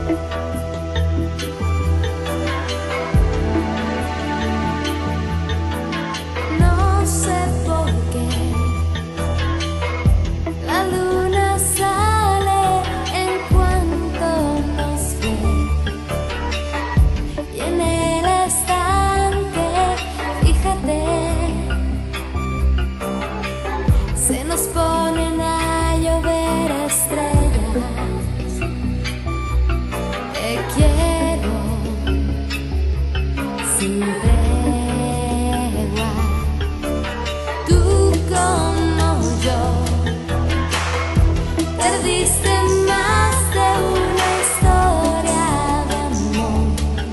No sé por qué la luna sale en cuanto nos ve, y en el estanque, fíjate, se nos ponen a llover estrellas. Te quiero sin tregua, tú como yo. Perdiste más de una historia de amor,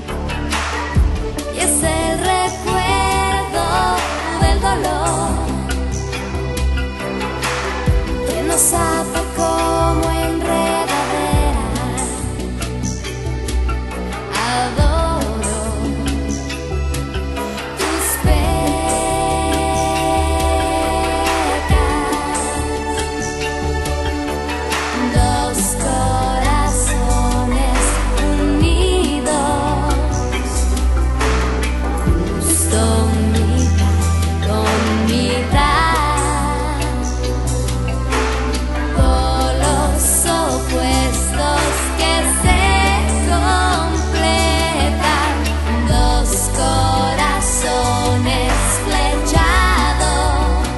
y es el recuerdo del dolor que nos ata como enredadera. Adoro tus pecas, dos corazones unidos, justo mitad con mitad, polos opuestos que se completan, dos corazones flechados,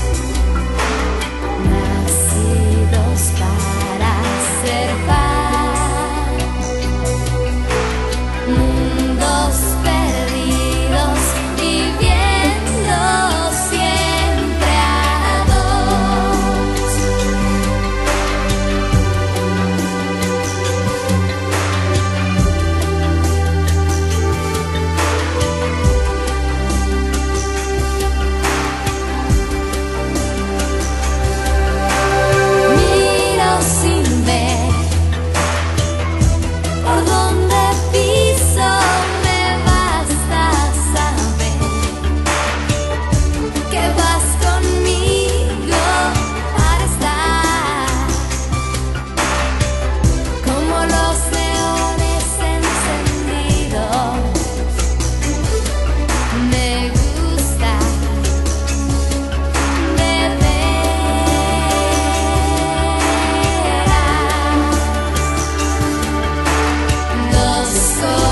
nacidos para ser paz, mundos perdidos viviendo siempre a dos. Miro sin ver por donde piso, me basta saber que vas conmigo para estar como los leones encendidos. Me gusta de veras, dos